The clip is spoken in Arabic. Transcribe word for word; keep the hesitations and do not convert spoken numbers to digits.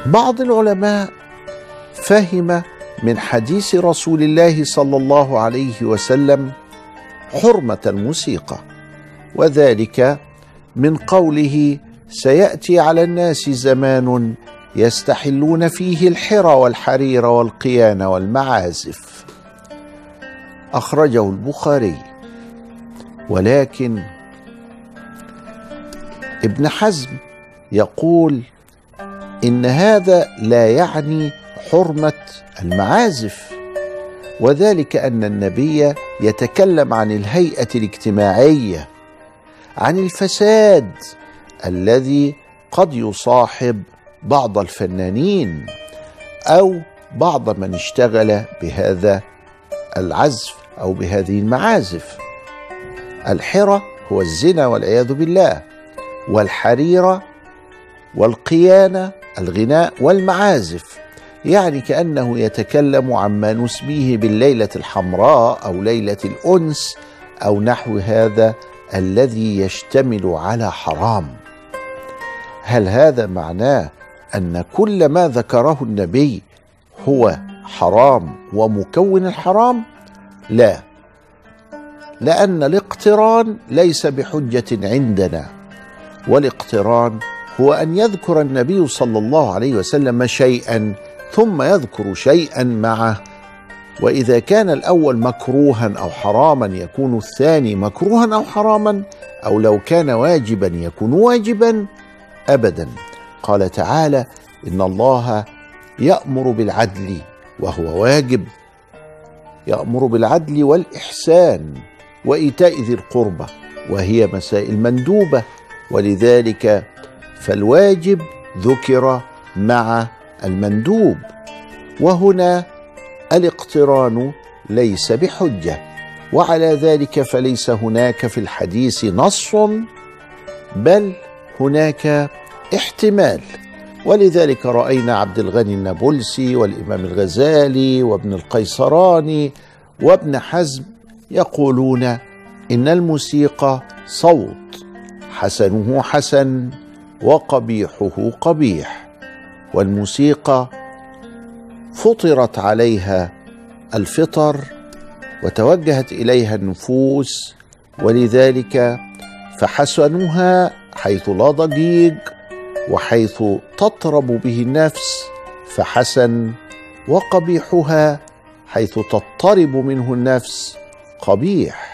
بعض العلماء فهم من حديث رسول الله صلى الله عليه وسلم حرمة الموسيقى، وذلك من قوله: سيأتي على الناس زمان يستحلون فيه الحر والحرير والقيان والمعازف. أخرجه البخاري. ولكن ابن حزم يقول إن هذا لا يعني حرمة المعازف، وذلك أن النبي يتكلم عن الهيئة الاجتماعية، عن الفساد الذي قد يصاحب بعض الفنانين أو بعض من اشتغل بهذا العزف أو بهذه المعازف. الحرة هو الزنا والعياذ بالله، والحريرة والقيانة الغناء والمعازف، يعني كأنه يتكلم عما نسميه بالليلة الحمراء أو ليلة الأنس أو نحو هذا الذي يشتمل على حرام. هل هذا معناه أن كل ما ذكره النبي هو حرام ومكون الحرام؟ لا، لأن الاقتران ليس بحجة عندنا، والاقتران هو أن يذكر النبي صلى الله عليه وسلم شيئا ثم يذكر شيئا معه، وإذا كان الأول مكروها أو حراما يكون الثاني مكروها أو حراما، أو لو كان واجبا يكون واجبا. أبدا. قال تعالى: إن الله يأمر بالعدل، وهو واجب، يأمر بالعدل والإحسان وإيتاء ذي القربى، وهي مسائل مندوبة، ولذلك فالواجب ذكر مع المندوب. وهنا الاقتران ليس بحجة، وعلى ذلك فليس هناك في الحديث نص، بل هناك احتمال. ولذلك رأينا عبد الغني النابلسي والإمام الغزالي وابن القيصراني وابن حزم يقولون إن الموسيقى صوت، حسنه حسن وقبيحه قبيح، والموسيقى فطرت عليها الفطر وتوجهت إليها النفوس، ولذلك فحسنها حيث لا ضجيج وحيث تطرب به النفس فحسن، وقبيحها حيث تضطرب منه النفس قبيح.